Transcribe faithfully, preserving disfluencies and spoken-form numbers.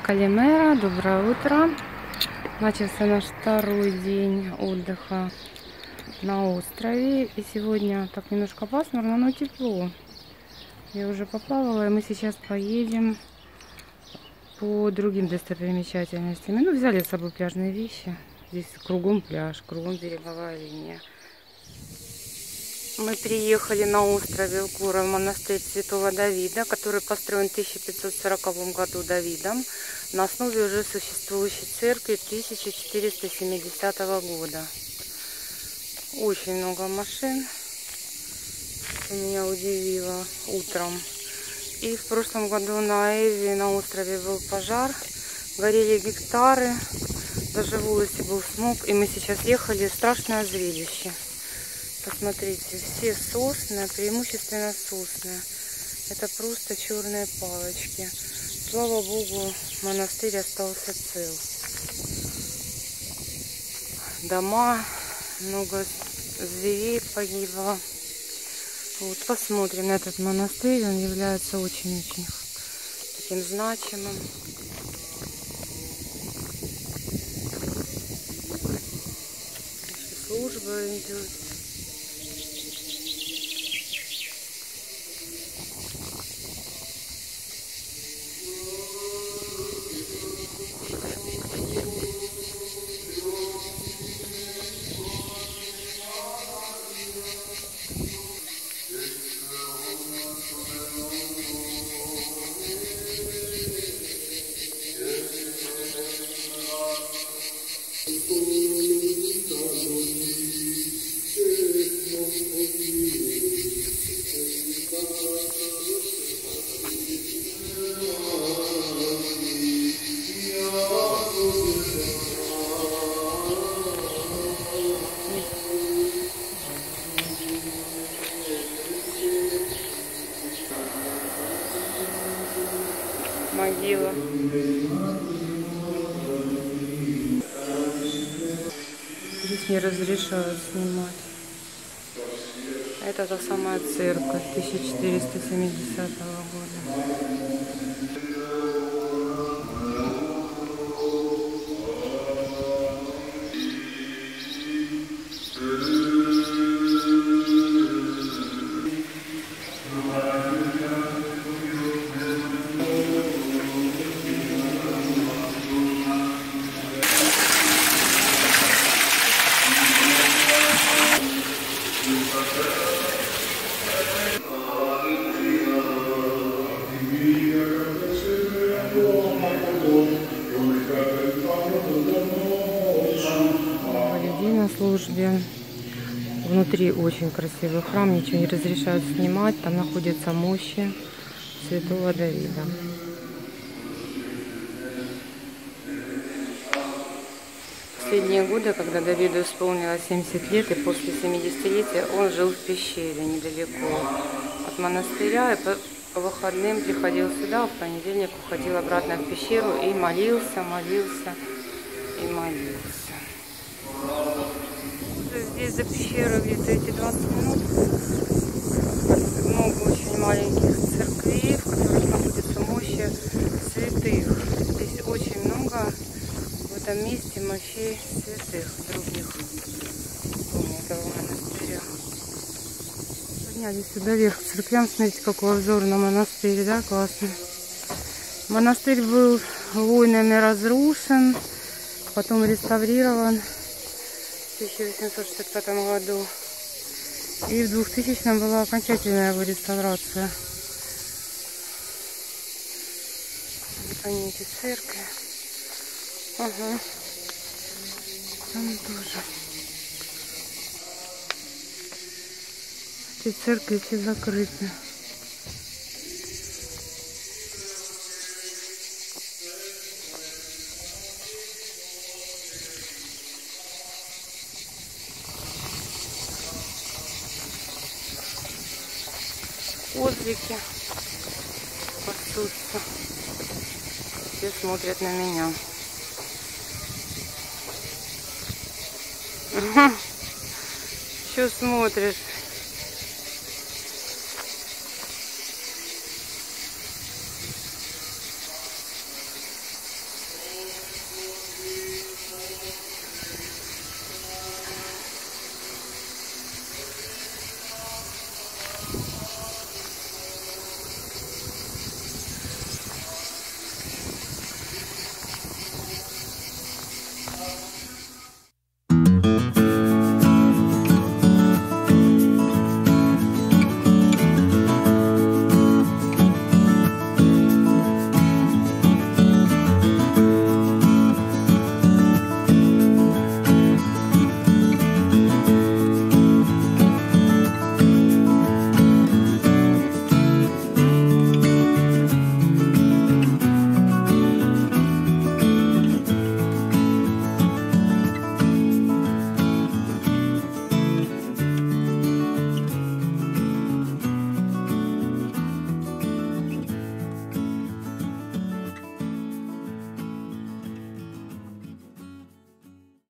Калимера, доброе утро. Начался наш второй день отдыха на острове. И сегодня так немножко пасмурно, но тепло. Я уже поплавала, и мы сейчас поедем по другим достопримечательностям. Ну, взяли с собой пляжные вещи. Здесь кругом пляж, кругом береговая линия. Мы приехали на острове Укура в монастырь Святого Давида, который построен в тысяча пятьсот сороковом году Давидом на основе уже существующей церкви тысяча четыреста семидесятого года. Очень много машин. Меня удивило утром. И в прошлом году на Эви, на острове, был пожар. Горели гектары. Даже в улице был смог. И мы сейчас ехали. Страшное зрелище. Посмотрите, все сосны, преимущественно сосны. Это просто черные палочки. Слава Богу, монастырь остался цел. Дома, много зверей погибло. Вот, посмотрим на этот монастырь. Он является очень-очень таким значимым. Служба идет. Могила. Здесь не разрешают снимать. Это та самая церковь тысяча четыреста семидесятого года. На службе. Внутри очень красивый храм, ничего не разрешают снимать. Там находятся мощи Святого Давида. В последние годы, когда Давиду исполнилось семьдесят лет, и после семидесятилетия он жил в пещере недалеко от монастыря, и по, по выходным приходил сюда, а в понедельник уходил обратно в пещеру и молился, молился и молился. Здесь за пещерой где-то эти двадцать минут много очень маленьких церквей, в которых находятся мощи святых. Здесь очень много в этом месте мощей святых других этого монастыря. Поднялись сюда вверх к церквям. Смотрите, какой обзор на монастырь, да, классно. Монастырь был войнами разрушен, потом реставрирован в тысяча восемьсот шестьдесят пятом году. И в двухтысячном была окончательная его реставрация. Вот они, эти церкви. Ага. Там тоже. Эти церкви все закрыты. Козлики пасутся. Все смотрят на меня. Что смотришь?